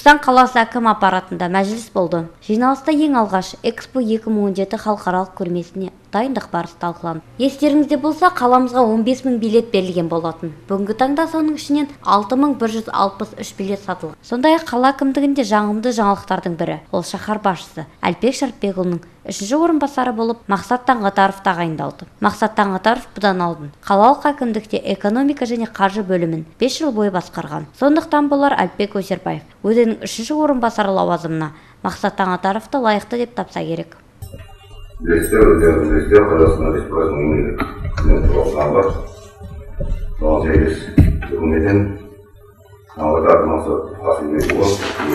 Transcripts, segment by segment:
Түркістан қаласы әкім аппаратында мәжіліс болды. Жиналыста ең алғаш Экспо 2017 халықаралық көрмесіне дайындық барысы талқыланды. Естеріңізде болса, қаламызға 15 000 билет берілген болатын. Бүгінгі таңда соның ішінен 6163 билет сатылған. Сондай-ақ қала әкімдігінде жағымды жаңалықтардың бірі ол шаһар басшысы Әлпек Шәріпбекұлының 3-ші орынбасары болып Мақсат Таңғатаров тағайындалды. Мақсат Таңғатаров бұдан алдын қалалық әкімдікте экономика және қаржы бөлімін 5 жыл бойы басқарған. Сондықтан болар Әлпек Өсербаев өзінің 3-ші орынбасары лауазымына Мақсат Таңғатаровты лайықты деп тапса керек. Қазақстан Республикасының мемлекеттік қызмет туралы бар. Соған сәйкес үкіметтен Таңғатаров Мақсат Қасымбекұлы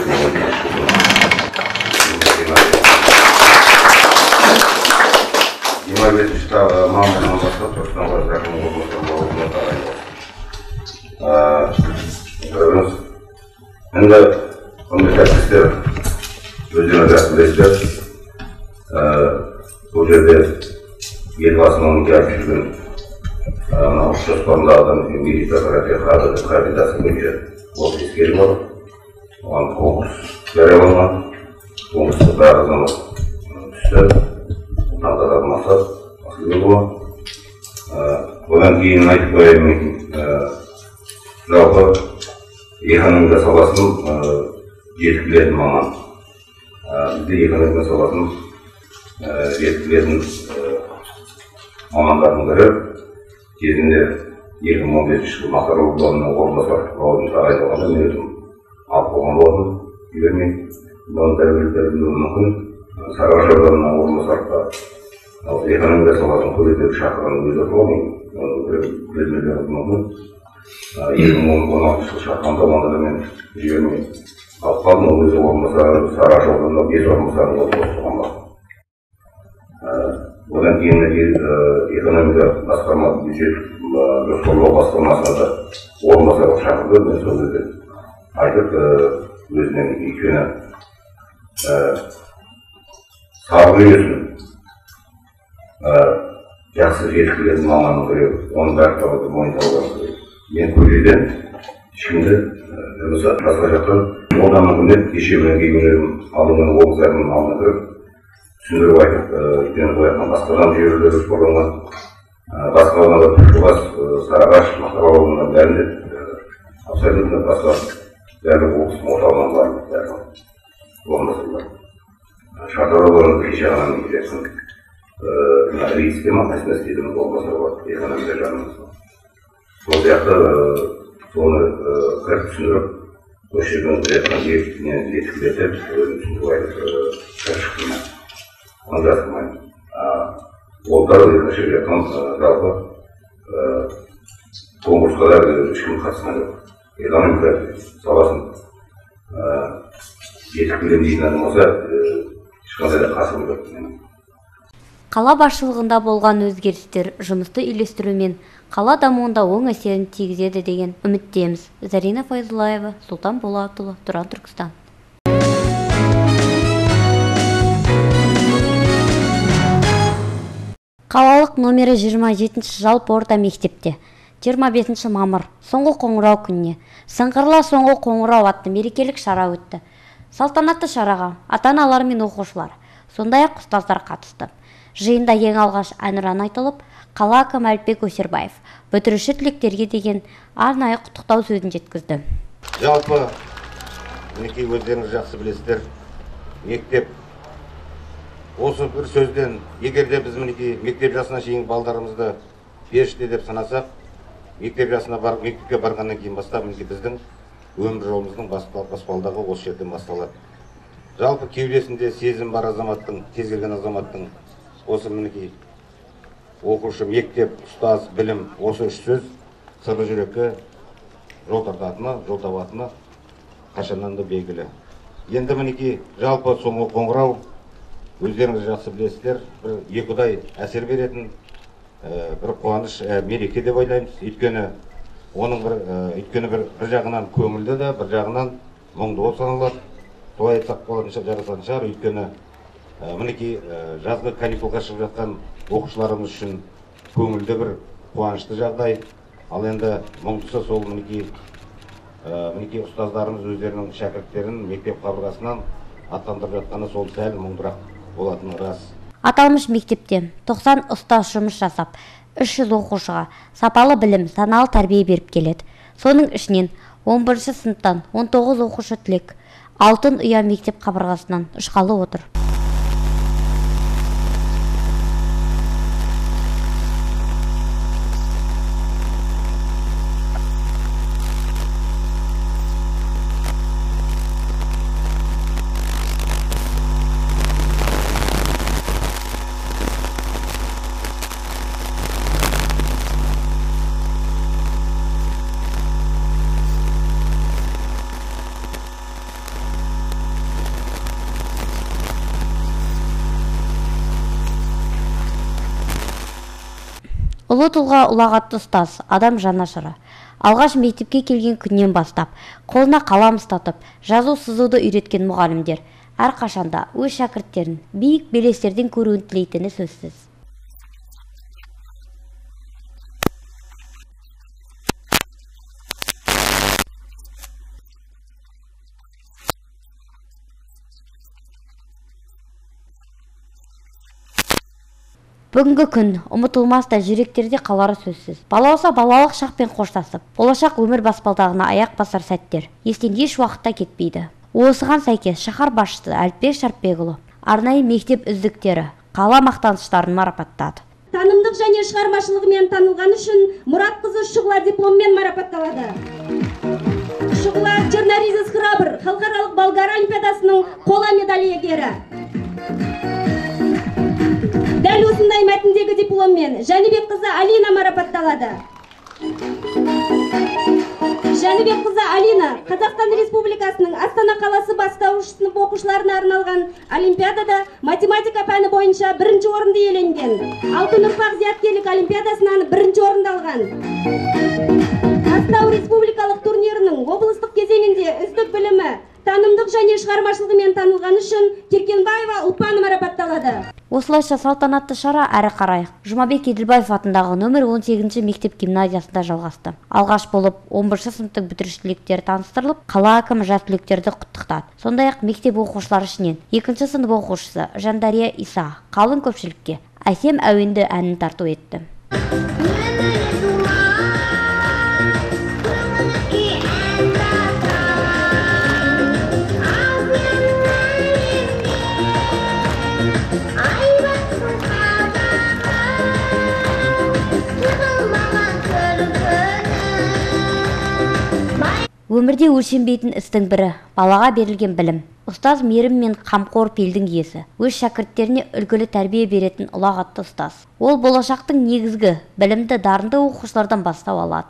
25 мамырдан бастап Түркістан қаласы әкімінің орынбасары лауазымына тағайындалды. Енді құрметті әріптестер, өздеріңіз жақсы білесіздер, бұл жерде елбасының айтып жүрген жоспарлардан меритократия қағидасы бойынша осы ескеріліп отыр. Оған конкурс жарияланған. Конкурсқа барлық азамат түсті. Таңғатаров Мақсат Қасымбекұлы. Одан кейін айтып қояйын, жалпы экономика саласының жеткілетін маман. Бізде экономика саласының жеткілетін мамандардың бірі кезінде 2015 жылы Мақтар ауданының орынбасары лауазымына тағайындалғанда мен өзім алып қойған болатынмын. Үлгермей, бұдан тәуелділердің мүмкін Сарыағаш ауданының орынбасарға экономика саласын көбейтіп шақырған өзі болмайды. Білмелері мүмкін. 2016 жылы шақырғанда онда да мен жібермей алып қалдым. Ол өзі орынбасары Сарыағаш ауданында 5 орынбасарын қосқан бар. Одан кейін экономика басқарма бюджет жоспарлау басқармасына да орынбасарлық шақырды. Мен сол кезде айтып өзінен өйткені сабыр үйресін жақсы жеткілетін маманның біреу, оның бәрі табыды мойындалған керек. Мен көжеден ешкімді жұмыс жасап жатқан одан мүмкіндік кеше мен кейбіреуім алдымен облыс әкімінің алдына кіріп түсіндіріп айтып, өйткені қоятын басқадан жүйелері жоспарланған. Басқа ауданда Түлкібас, Сарыағаш, Мақтар ауданының бәрінде абсолютно басқа бәрі облыстың орталығынан бар орынбасарлар. Шартар ауданының кеше ғана мемлекеттің рейске ма қайсына істейтін орынбасары бар, экономика жағынан. Сол сияқты соны кіріп түсіндіріп, осы жерден білетін жеткілетіп, өзім түсіндіріп айтып шықтым. Оны жасырмаймын. Олдар екінші жатқан жалпы конкурсқа да ешкім қатысқан жоқ. Экономика саласын жетіп келем дейтін адам болса, ешқандай да қатысым жоқ. Қала басшылығында болған өзгерістер жұмысты үйлестірумен қала дамуында оң әсерін тигізеді деген үміттеміз. Зарина Файзуллаева, Сұлтан Болатұлы, Тұран, Түркістан. Қалалық номері 27-ші жалпы орта мектепте 25 мамыр соңғы қоңырау күніне сыңғырла соңғы қоңырау атты мерекелік шара өтті. Салтанатты шараға ата-аналар мен оқушылар, сондай-ақ ұстаздар қатысты. Жиында ең алғаш әнұран айтылып, қала әкімі Әлпек Өсербаев бітіруші түлектерге деген арнайы құттықтау сөзін жеткізді. Жалпы, мінекей өздеріңіз жақсы білесіздер, мектеп осы бір сөзден, егер де біз мінекей мектеп жасына шейін балдарымызды періште деп санасақ, мектепке барғаннан кейін бастап мінекей біздің өмір жолымыздың баспалдағы осы жерден басталады. Жалпы кеудесінде сезім бар азаматтың, кез келген азаматтың осы мінекей оқушы, мектеп, ұстаз, білім, осы үш сөз сырлы жүрекке жол тартатыны, жол табатыны қашаннан да белгілі. Енді мінекей жалпы соңғы қоңырау өздеріңіз жақсы білесіздер, бір екіұдай әсер беретін бір қуаныш мереке деп ойлаймыз. Өйткені бір жағынан көңілді де, бір жағынан мұңды болып саналады. Солай айтсақ болатын жарасатын шығар. Өйткені мінекей жазғы каникулға шығып жатқан оқушыларымыз үшін көңілді бір қуанышты жағдай. Ал енді мұңдысы сол мінекей мінекей ұстаздарымыз өздерінің шәкірттерін мектеп қабырғасынан аттандырып жатқаны сол сәл мұңдырақ болатыны рас. Аталмыш мектепте 90 ұстаз жұмыс жасап, 300 оқушыға сапалы білім, саналы тәрбие беріп келеді. Соның ішінен 11 сыныптан 19 оқушы түлек алтын ұя мектеп қабырғасынан ұшқалы отыр. Ұлы тұлға ұлағатты ұстаз, адам жанашыры. Алғаш мектепке келген күннен бастап, қолына қалам ұстатып, жазу сызуды үйреткен мұғалімдер әрқашанда өз шәкірттерін биік белестерден көруін тілейтіні сөзсіз. Бүгінгі күн ұмытылмастай жүректерде қалары сөзсіз. Балауса балалық шақпен қоштасып, болашақ өмір баспалдағына аяқ басар сәттер естен еш уақытта кетпейді. Осыған сәйкес шаһар басшысы Әліпбек Шарпбекұлы арнайы мектеп үздіктері, қала мақтаныштарын марапаттады. Танымдық және шығармашылығымен танылған үшін Мұратқызы Шұғла дипломмен марапатталады. Шұғла журналист храбр халықаралық Болгар олимпиадасының қола медаль иегері. Дәл осындай мәтіндегі дипломмен Жәнібекқызы Алина марапатталады. Жәнібекқызы Алина Қазақстан Республикасының Астана қаласы бастауыш сынып оқушыларына арналған олимпиадада математика пәні бойынша бірінші орынды иеленген. Алтын ұрпақ зияткерлік олимпиадасынан бірінші орынды алған. Ақтау республикалық турнирінің облыстық кезеңінде үздік білімі, танымдық және шығармашылығымен танылған үшін Теркенбаева Ұлпаны марапатталады. Осылайша салтанатты шара әрі қарай Жұмабек Еділбаев атындағы нөмір 18 мектеп гимназиясында жалғасты. Алғаш болып 11 сыныптың бітірушіліктері таныстырылып, қала әкімі жас түлектерді құттықтады. Сондай-ақ мектеп оқушылары ішінен 2 сынып оқушысы Жандария Иса қалың көпшілікке әсем әуенді әнін тарту етті. Өмірде өлшенбейтін істің бірі балаға берілген білім. Ұстаз мейірім мен қамқор пейілдің иесі. Өз шәкірттеріне үлгілі тәрбие беретін ұлағатты ұстаз. Ол болашақтың негізгі білімді дарынды оқушылардан бастау алады.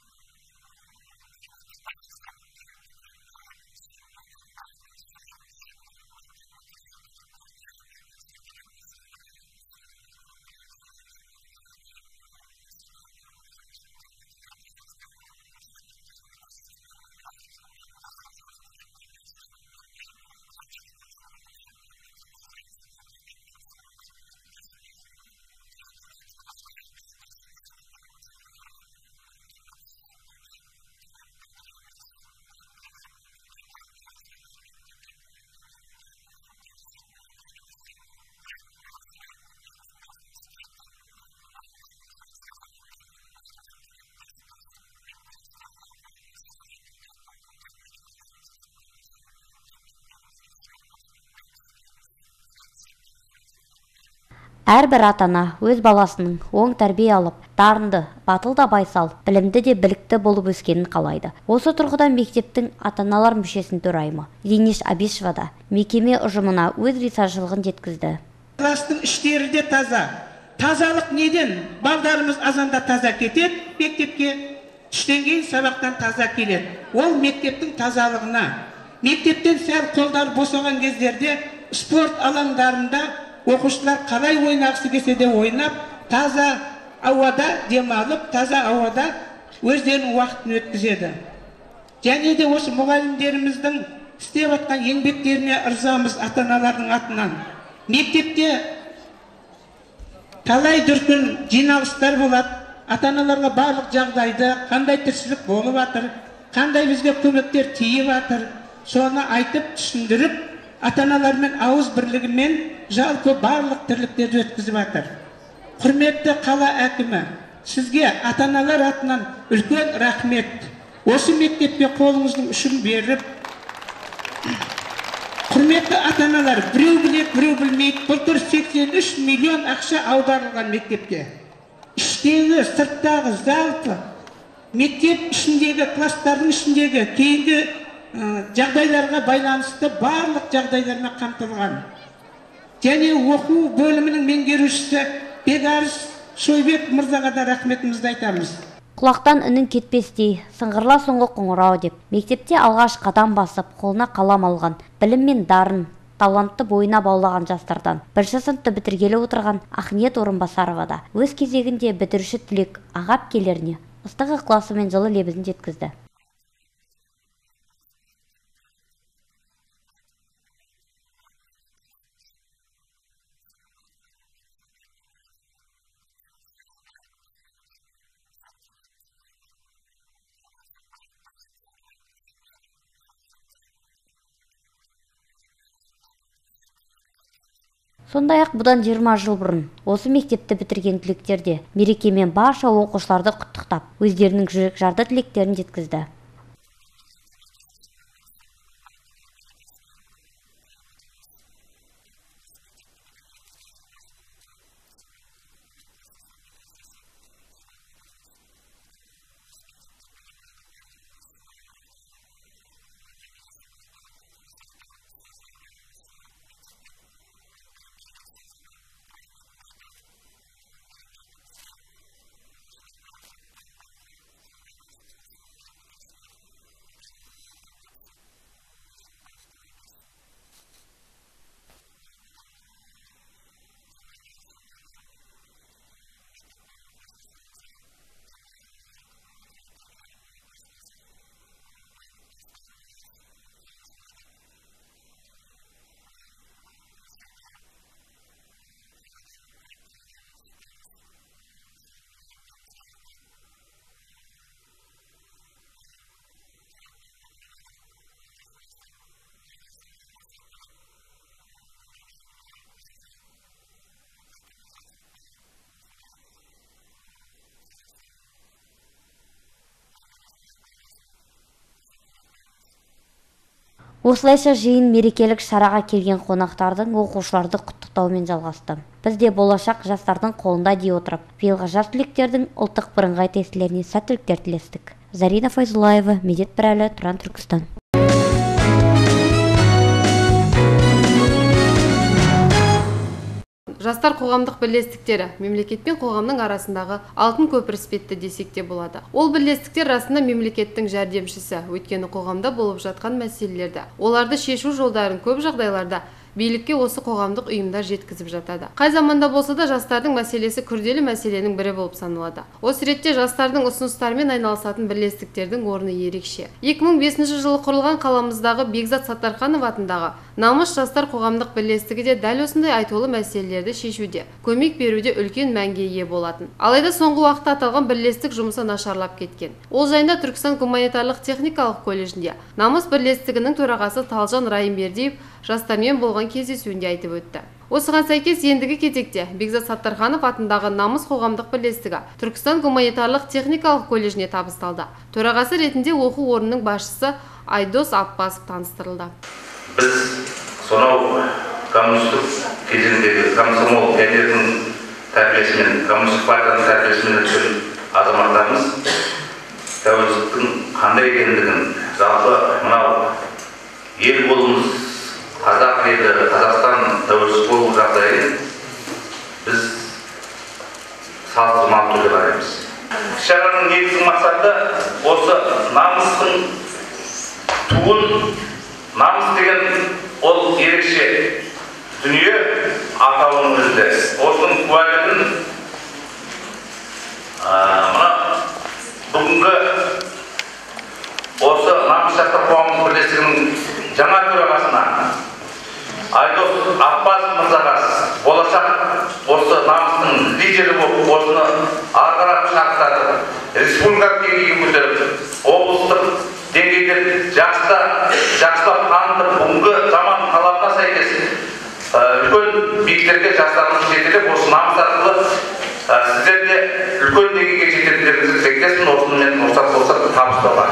Әрбір ата-ана өз баласының оң тәрбие алып, дарынды, батыл да байсал, білімді де білікті болып өскенін қалайды. Осы тұрғыдан мектептің ата-аналар мүшесінің төрайымы Лениш Абишева да мекеме ұжымына өз ризашылығын жеткізді. Кластың іштері де таза. Тазалық неден? Балдарымыз азанда таза кетеді, мектепке түстен кейін сабақтан таза келеді. Ол мектептің тазалығына. Мектептен сәл қолдар босаған кездерде спорт алаңдарында оқушылар қалай ойнағысы келсе де ойнап, таза ауада демалып, таза ауада өздерінің уақытын өткізеді. Және де осы мұғалімдеріміздің істеп жатқан еңбектеріне ырзамыз ата-аналардың атынан. Мектепте талай дүркін жиналыстар болады, ата-аналарға барлық жағдайды, қандай тіршілік болып жатыр, қандай бізге көмектер тиіп жатыр, соны айтып түсіндіріп, ата-аналармен ауыз бірлігімен жалпы барлық тірліктерді өткізіп жатыр. Құрметті қала әкімі, сізге ата-аналар атынан үлкен рахмет. Осы мектепке қолыңыздың ұшын беріп, құрметті ата-аналар, біреу білет, біреу білмейді, былтыр 83 миллион ақша аударылған мектепке. Іштегі, сырттағы, жалпы мектеп ішіндегі, класстардың ішіндегі кейінгі жағдайларға байланысты барлық жағдайларына қамтылған. Және оқу бөлімінің меңгерушісі Бегарыс Шойбек мырзаға да рахметімізді айтамыз. Құлақтан үнін кетпестей, сыңғырла соңғы қоңырау деп, мектепте алғаш қадам басып, қолына қалам алған, білім мен дарын, талантты бойына баулаған жастардан. Бірінші сыныпты бітіргелі отырған Ақниет Орынбасарова да өз кезегінде бітіруші түлек аға әпкелеріне ыстық ықыласы мен жылы лебізін жеткізді. Сондай-ақ бұдан 20 жыл бұрын осы мектепті бітірген түлектер де мерекемен барша оқушыларды құттықтап, өздерінің жүрек жарды тілектерін жеткізді. Осылайша жиын мерекелік шараға келген қонақтардың оқушыларды құттықтаумен жалғасты. Біз де болашақ жастардың қолында дей отырып, биылғы жас түлектердің ұлттық бірыңғай тестілеріне сәттіліктер тілестік. Зарина Файзуллаева, Медет Пірәлі, Тұран, Түркістан. Жастар қоғамдық бірлестіктері мемлекет пен қоғамның арасындағы алтын көпір іспетті десек те болады. Ол бірлестіктер расында мемлекеттің жәрдемшісі, өйткені қоғамда болып жатқан мәселелерді, оларды шешу жолдарын көп жағдайларда билікке осы қоғамдық ұйымдар жеткізіп жатады. Қай заманда болса да жастардың мәселесі күрделі мәселенің бірі болып саналады. Осы ретте жастардың ұсыныстарымен айналысатын бірлестіктердің орны ерекше. 2005 жылы құрылған қаламыздағы Бекзат Саттарханов атындағы Намыс жастар қоғамдық бірлестігі де дәл осындай айтулы мәселелерді шешуде, көмек беруде үлкен мәнге ие болатын. Алайда соңғы уақытта аталған бірлестік жұмысы нашарлап кеткен. Ол жайында Түркістан гуманитарлық техникалық колледжінде Намыс бірлестігінің төрағасы Талжан Райымбердиев жастармен болған кездесуінде айтып өтті. Осыған сәйкес ендігі кезекте Бекзат Саттарханов атындағы Намыс қоғамдық бірлестігі Түркістан гуманитарлық техникалық колледжіне табысталды. Төрағасы ретінде оқу орнының басшысы Айдос Аппасов таныстырылды. Біз сонау коммунистік кезеңдегі комсомол пионерінің тәрбиесімен, коммунистік партияның тәрбиесімен өткен азаматтарымыз тәуелсіздіктің қандай екендігін, жалпы мынау ел болуымыз, қазақ елі, Қазақстан тәуелсіз болу жағдайын біз салыстырмалы түрде қараймыз. Шараның негізгі мақсаты осы намыстың туын, намыс деген ол ерекше дүние атауының өзінде. Осының куәлігін мына бүгінгі осы Намыс жастар қоғамдық бірлестігінің жаңа төрағасына Айдос Аппасов мырзаға болашақ осы намыстың лидері болып осыны ары қарап шақыртады. Республика деңгейге көтеріп, облыстық деңгейде жақсылап танытып, бүгінгі заман талабына сәйкес үлкен биіктерге жастарымыз жетелеп, осы намыс арқылы сіздер де үлкен деңгейге жететіндеріңізді тілектеспін. Осымен рұқсат болса табыстауға.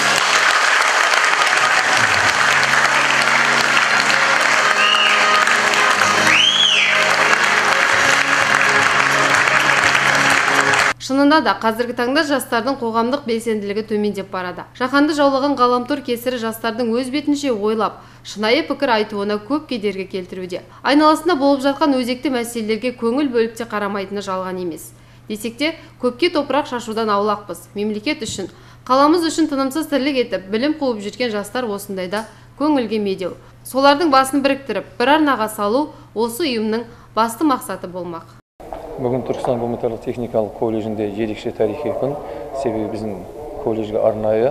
Шынында да қазіргі таңда жастардың қоғамдық белсенділігі төмендеп барады. Жаһанды жаулаған ғаламтор кесірі жастардың өз бетінше ойлап, шынайы пікір айтуына көп кедергі келтіруде. Айналасында болып жатқан өзекті мәселелерге көңіл бөліп те қарамайтыны жалған емес. Десек те, көпке топырақ шашудан аулақпыз. Мемлекет үшін, қаламыз үшін тынымсыз тірлік етіп, білім қуып жүрген жастар осындайда көңілге медеу. Солардың басын біріктіріп, бір арнаға салу осы ұйымның басты мақсаты болмақ. Бүгін Түркістан гуманитарлық техникалық колледжінде ерекше тарихи күн. Себебі біздің колледжге арнайы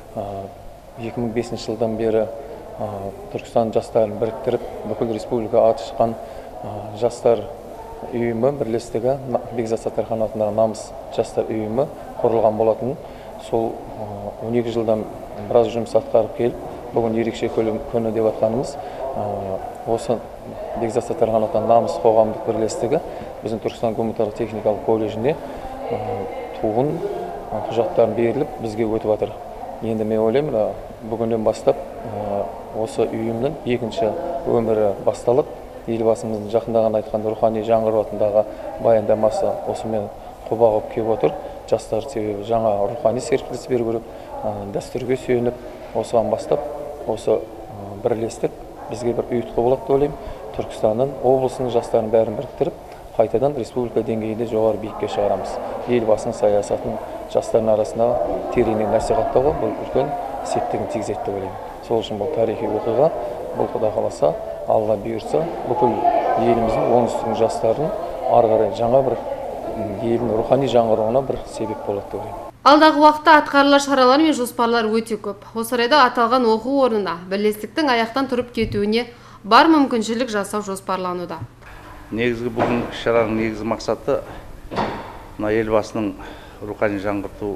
2005 жылдан бері Түркістан жастарын біріктіріп, бүкіл республика аты шыққан жастар ұйымы бірлестігі, Бекзат Саттархан атындағы намыс жастар ұйымы құрылған болатын. Сол 12 жылдан біраз жұмыс атқарып келіп, бүгін ерекше күні деп атқанымыз осы Бекзат Саттархан атындағы намыс қоғамдық бірлестігі біздің Түркістан гуманитарлық техникалық колледжіне туын құжаттарын беріліп бізге өтіп жатыр. Енді мен ойлаймын, бүгіннен бастап осы ұйымның екінші өмірі басталып, елбасымыздың жақындаған айтқан рухани жаңғыру атындағы баяндамасы осымен құба құп келіп отыр. Жастар себебі жаңа рухани серпіліс беру керек, дәстүрге сүйеніп, осыған бастап осы бірлестік бізге бір ұйытқы болады деп ойлаймын. Түркістанның облысының жастарын бәрін біріктіріп, қайтадан республика деңгейінде жоғары биікке шығарамыз. Елбасының саясатын жастардың арасында тереңнен насихаттауға бұл үлкен септігін тигізеді деп ойлаймын. Сол үшін бұл тарихи оқиға, бұл Құда қаласа, Алла бұйырса, бүкіл еліміздің оңтүстіктің жастарын ары қарай жаңа бір елдің рухани жаңғыруына бір себеп болады деп ойлаймын. Алдағы уақытта атқарылар шаралар мен жоспарлар өте көп. Осы орайда аталған оқу орнына бірлестіктің аяқтан тұрып кетуіне бар мүмкіншілік жасау жоспарлануда. Негізгі бүгін шараның негізгі мақсаты мына елбасының рухани жаңғырту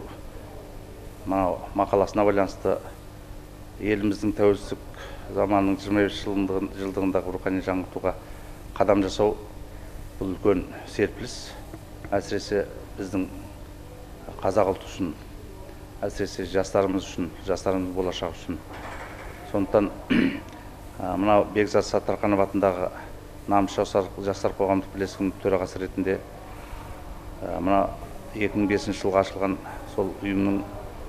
мақаласына байланысты еліміздің тәуелсіздік заманының 25 жылдығындағы рухани жаңғыртуға қадам жасау. Бұл үлкен серпіліс, әсіресе біздің қазақ ұлты үшін, әсіресе жастарымыз үшін, жастарымыз болашақ үшін. Сондықтан мына Бекзат Саттарханов атындағы намыс жастар қоғамдық бірлестігінің төрағасы ретінде мына 2005 жылға ашылған сол ұйымның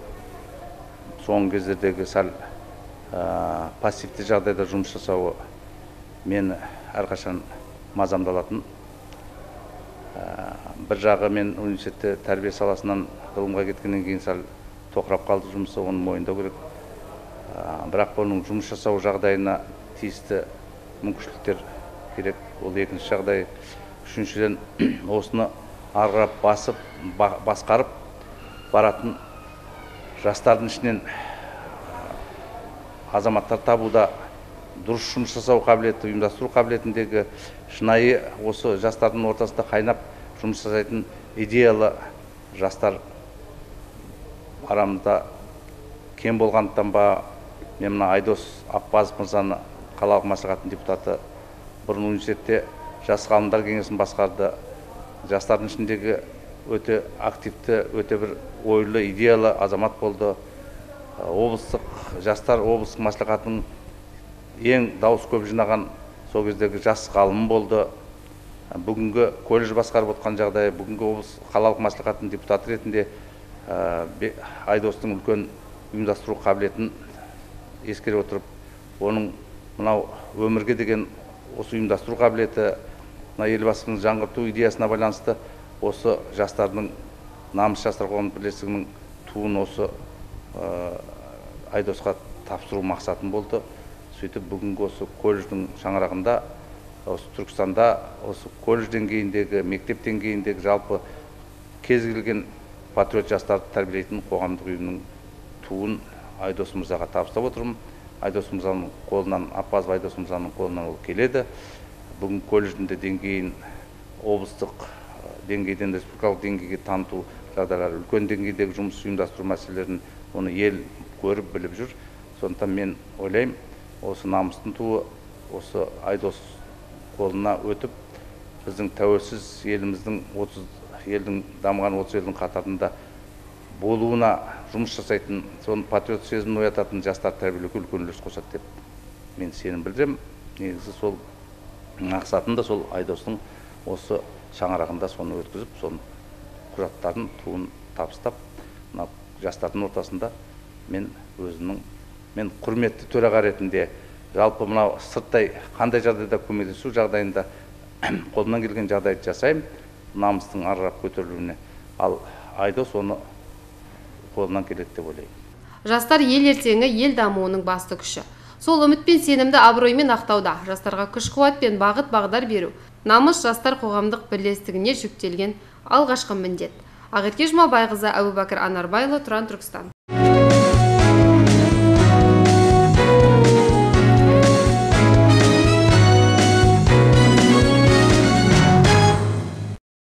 соңғы кездердегі сәл пассивті жағдайда жұмыс жасауы мені әрқашан мазамдалатын. Бір жағы мен университетте тәрбие саласынан ғылымға кеткеннен кейін сәл тоқырап қалды жұмысы, оны мойындау керек. Бірақ оның жұмыс жасау жағдайына тиісті мүмкіншіліктер керек. Ол екінші жағдай. Үшіншіден осыны арғырап басқарып баратын жастардың ішінен азаматтар табуда дұрыс жұмыс жасау қабілеті, ұйымдастыру қабілетіндегі шынайы осы жастардың ортасында қайнап жұмыс жасайтын идеялы жастар арамызда кем болғандықтан ба, мен мына Айдос Аппазов мырзаны қалалық мәслихаттың депутаты бұрын университетте жас ғалымдар кеңесін басқарды. Жастардың ішіндегі өте активті, өте бір ойлы, идеялы азамат болды. Облыстық жастар облыстық мәслихатының ең дауыс көп жинаған сол кездегі жас ғалым болды. Бүгінгі колледж басқарып отқан жағдай, бүгінгі облыс қалалық мәслихаттың депутаты ретінде Айдостың үлкен ұйымдастыру қабілетін ескере отырып, оның мынау өмірге деген осы ұйымдастыру қабілеті, мына елбасының жаңғырту идеясына байланысты осы жастардың намыс жастар қоғамдық бірлестігінің туын осы Айдосқа тапсыру мақсатым болды. Сөйтіп бүгінгі осы колледждің шаңырағында, осы Түркістанда, осы колледж деңгейіндегі, мектеп деңгейіндегі жалпы кез келген патриот жастарды тәрбиелейтін қоғамдық ұйымның туын Айдос мырзаға табыстап отырмын. Айдос мырзаның қолынан, Аппазов Айдос мырзаның қолынан ол келеді. Бүгін колледждің деңгейін облыстық деңгейден республикалық деңгейге таныту жағдайлар, үлкен деңгейдегі жұмыс ұйымдастыру мәселелерін оны ел көріп біліп жүр. Сондықтан мен ойлаймын, осы намыстың туы осы Айдос қолына өтіп, біздің тәуелсіз еліміздің 30 елдің дамыған 30 елдің қатарында болуына жұмыс жасайтын, соны патриот сезімін оятатын жастар тәрбиелеуге үлкен үлес қосады деп мен сенім білдіремін. Негізі сол мақсатын да сол Айдостың осы шаңырағында соны өткізіп, соның құжаттарын, туын табыстап, мына жастардың ортасында мен құрметті төраға ретінде жалпы мынау сырттай қандай жағдайда көмектесу жағдайында қолымнан келген жағдайды жасаймын, намыстың арырап көтерілуіне. Ал Айдос оны қолынан келеді деп ойлаймын. Жастар ел ертеңі, ел дамуының басты күші. Сол үміт пен сенімді абыроймен ақтауда жастарға күш-қуат пен бағыт-бағдар беру, намыс жастар қоғамдық бірлестігіне жүктелген алғашқы міндет. Ақерке Жұмабайқызы, Әбубәкір Анарбайлы, Тұран, Түркістан.